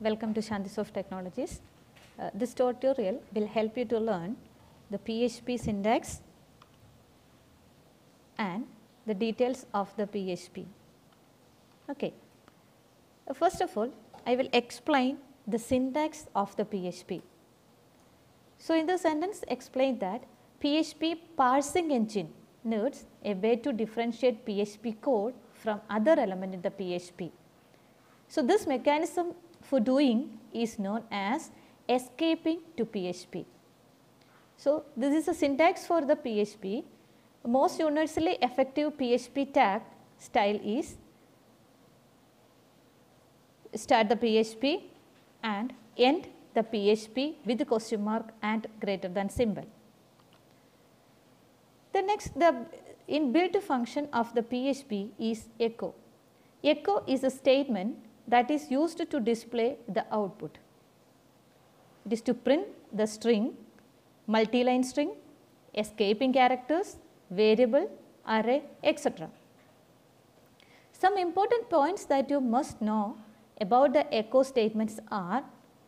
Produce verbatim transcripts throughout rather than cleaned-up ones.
Welcome to Shantisoft Technologies. Uh, this tutorial will help you to learn the P H P syntax and the details of the P H P. Okay. Uh, first of all, I will explain the syntax of the P H P. So, in the sentence explain that P H P parsing engine needs a way to differentiate P H P code from other element in the P H P. So, this mechanism for doing is known as escaping to P H P. So, this is a syntax for the P H P. Most universally effective P H P tag style is start the P H P and end the P H P with the question mark and greater than symbol. The next, the inbuilt function of the P H P is echo. Echo is a statement that is used to display the output. It is to print the string, multi-line string, escaping characters, variable, array, et cetera. Some important points that you must know about the echo statements are: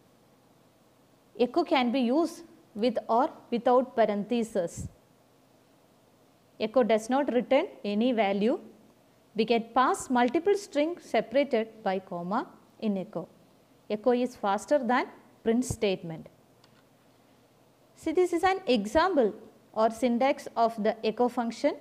echo can be used with or without parentheses. Echo does not return any value. We can pass multiple strings separated by comma in echo. Echo is faster than print statement. See, this is an example or syntax of the echo function.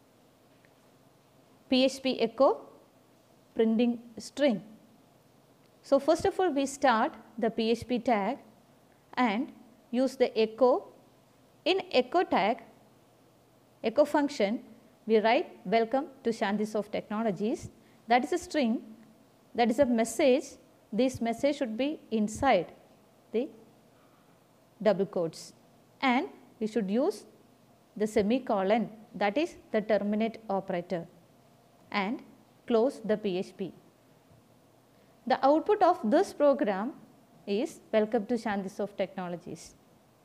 P H P echo printing string. So, first of all we start the P H P tag and use the echo. In echo tag, echo function, we write welcome to Shantisoft Technologies. That is a string, that is a message. This message should be inside the double quotes, and we should use the semicolon, that is the terminate operator, and close the P H P. The output of this program is welcome to Shantisoft Technologies.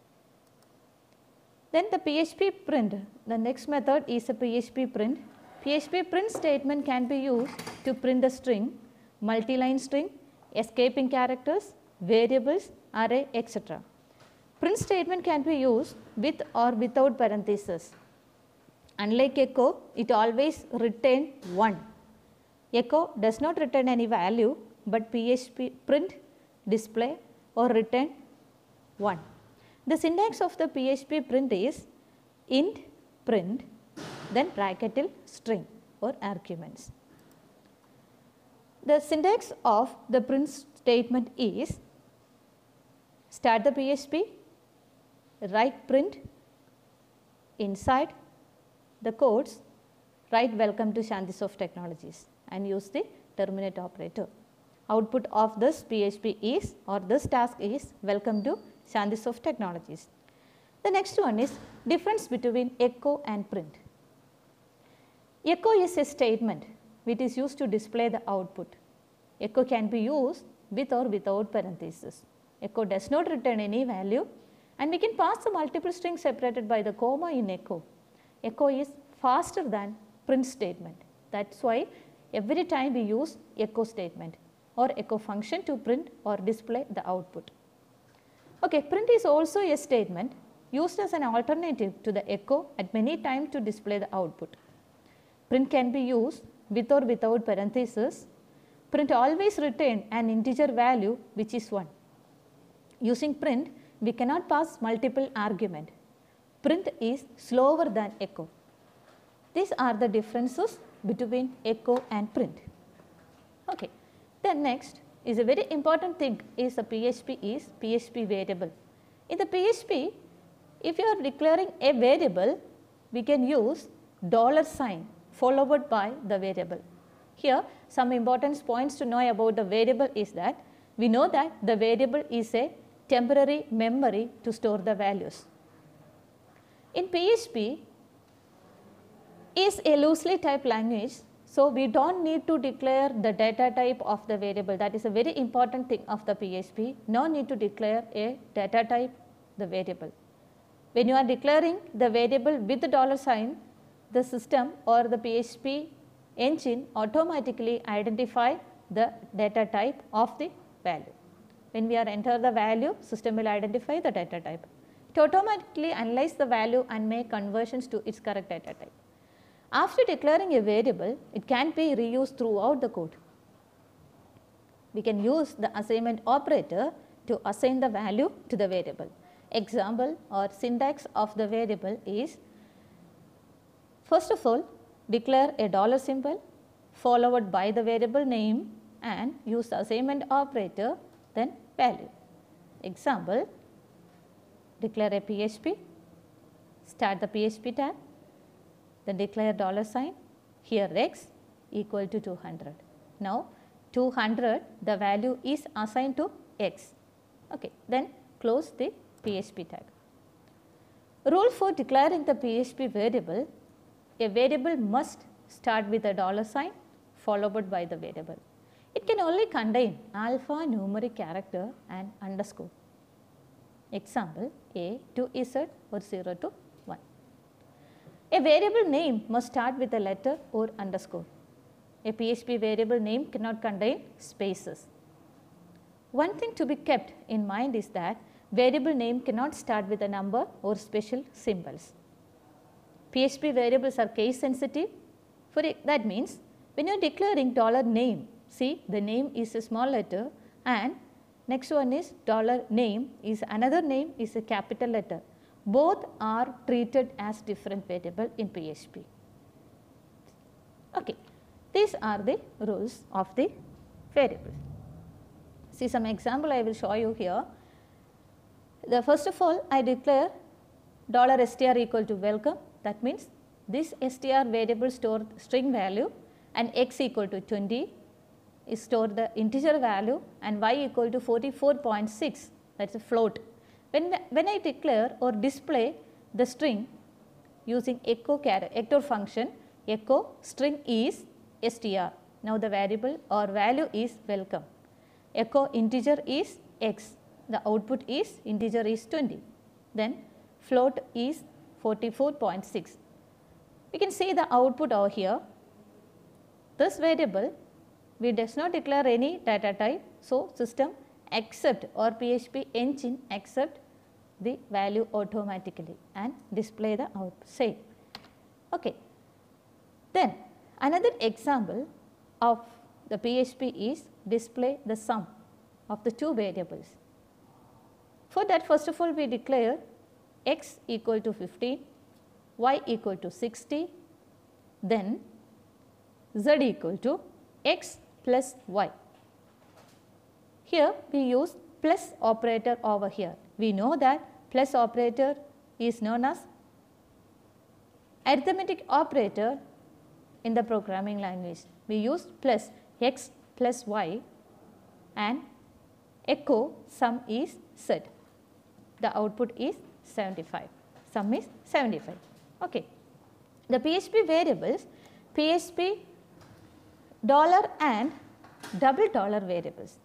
Then the P H P print, the next method is a P H P print. P H P print statement can be used to print the string, multi-line string, escaping characters, variables, array, et cetera. Print statement can be used with or without parentheses. Unlike echo, it always retain one. Echo does not return any value, but P H P print, display or return one. The syntax of the P H P print is int print, then bracketed string or arguments. The syntax of the print statement is start the P H P, write print, inside the quotes write welcome to Shantisoft Technologies and use the terminate operator. Output of this P H P is, or this task is, welcome to Shantisoft Technologies. The next one is difference between echo and print. Echo is a statement which is used to display the output. Echo can be used with or without parentheses. Echo does not return any value, and we can pass the multiple strings separated by the comma in echo. Echo is faster than print statement. That is why every time we use echo statement or echo function to print or display the output. Okay, print is also a statement used as an alternative to the echo at many times to display the output. Print can be used with or without parentheses. Print always retain an integer value which is one. Using print, we cannot pass multiple argument. Print is slower than echo. These are the differences between echo and print. Okay. Then next is a very important thing is the P H P is P H P variable. In the P H P, if you are declaring a variable, we can use dollar sign followed by the variable. Here some important points to know about the variable is that we know that the variable is a temporary memory to store the values. In P H P is a loosely typed language. So, we do not need to declare the data type of the variable. That is a very important thing of the P H P. No need to declare a data type, the variable. When you are declaring the variable with the dollar sign, the system or the P H P engine automatically identify the data type of the value. When we are enter the value, system will identify the data type. It automatically analyze the value and make conversions to its correct data type. After declaring a variable, it can be reused throughout the code. We can use the assignment operator to assign the value to the variable. Example or syntax of the variable is, first of all, declare a dollar symbol followed by the variable name and use the assignment operator, then value. Example, declare a P H P, start the P H P tag, then declare dollar sign, here x equal to two hundred. Now, two hundred, the value is assigned to x. Okay. Then close the P H P tag. Rule for declaring the P H P variable, a variable must start with a dollar sign followed by the variable. It can only contain alphanumeric character and underscore. Example, A to Z or zero to one. A variable name must start with a letter or underscore. A P H P variable name cannot contain spaces. One thing to be kept in mind is that variable name cannot start with a number or special symbols. P H P variables are case sensitive. For it, that means when you are declaring dollar name, see the name is a small letter and next one is dollar name is another name is a capital letter. Both are treated as different variable in P H P. Okay. These are the rules of the variable. See some example I will show you here. The first of all, I declare dollar str equal to welcome. That means this str variable store string value and x equal to twenty is store the integer value and y equal to forty-four point six, that is a float. When, when I declare or display the string using echo character function, echo string is str. Now the variable or value is welcome. Echo integer is x. The output is integer is twenty. Then float is forty-four point six. We can see the output over here. This variable we does not declare any data type. So system accept or P H P engine accept the value automatically and display the output same. Okay. Then another example of the P H P is display the sum of the two variables. For that, first of all we declare x equal to fifteen, y equal to sixty, then z equal to x plus y. Here we use plus operator over here. We know that plus operator is known as arithmetic operator in the programming language. We use plus x plus y and echo sum is z. The output is seventy-five. Sum is seventy-five. Okay. The P H P variables, P H P dollar and double dollar variables.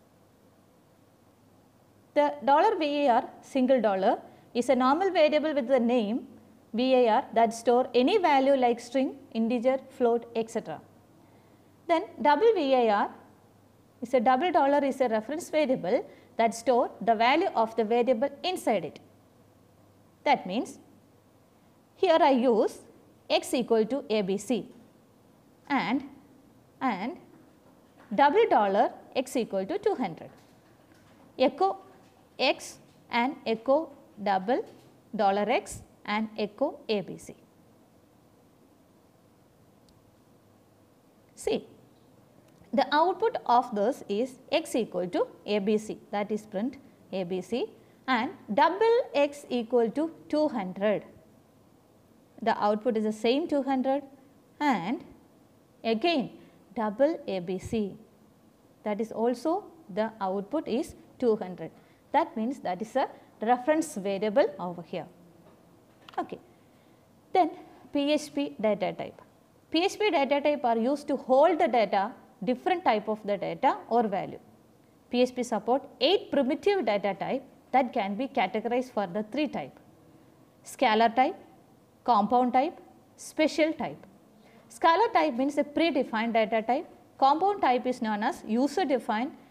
The dollar var single dollar is a normal variable with the name var that store any value like string, integer, float, et cetera. Then double var is a double dollar is a reference variable that store the value of the variable inside it. That means here I use x equal to abc and and double dollar x equal to two hundred. Echo x and echo double dollar x and echo abc. See, the output of this is x equal to abc, that is print abc, and double x equal to two hundred. The output is the same two hundred and again double abc, that is also the output is two hundred. That means that is a reference variable over here. Okay. Then P H P data type. P H P data type are used to hold the data, different type of the data or value. P H P support eight primitive data type that can be categorized for the three type: scalar type, compound type, special type. Scalar type means a predefined data type. Compound type is known as user defined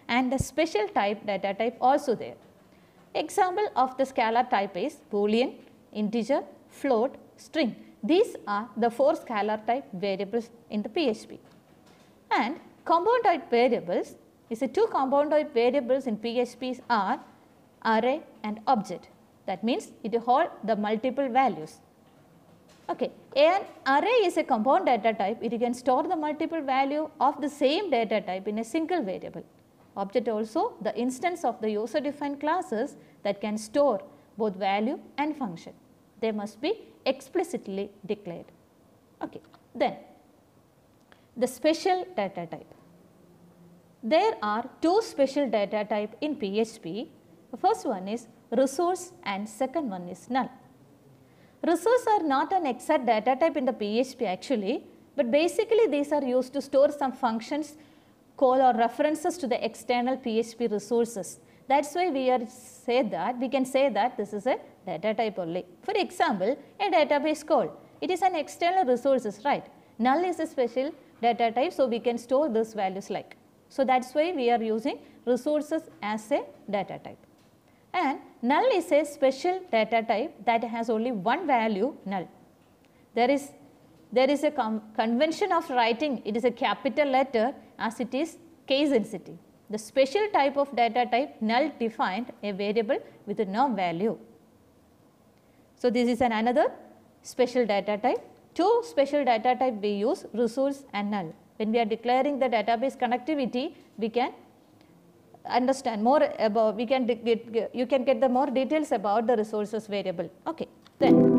and the special type data type also there. Example of the scalar type is Boolean, integer, float, string. These are the four scalar type variables in the P H P. And compound type variables is a two compound type variables in P H P are array and object. That means it holds the multiple values. Okay. An array is a compound data type. It can store the multiple value of the same data type in a single variable. Object also the instance of the user defined classes that can store both value and function. They must be explicitly declared. Okay. Then the special data type. There are two special data type in P H P. The first one is resource and second one is null. Resource are not an exact data type in the P H P actually, but basically these are used to store some functions, call or references to the external P H P resources. That is why we are say that we can say that this is a data type only. For example, a database call, it is an external resources, right? Null is a special data type, so we can store these values like. So that is why we are using resources as a data type. And null is a special data type that has only one value, null. There is, there is a convention of writing, it is a capital letter as it is case sensitive. The special type of data type, null defined a variable with no value. So this is an another special data type. Two special data type we use, resource and null. When we are declaring the database connectivity, we can understand more about, we can get, you can get the more details about the resources variable. Okay. Then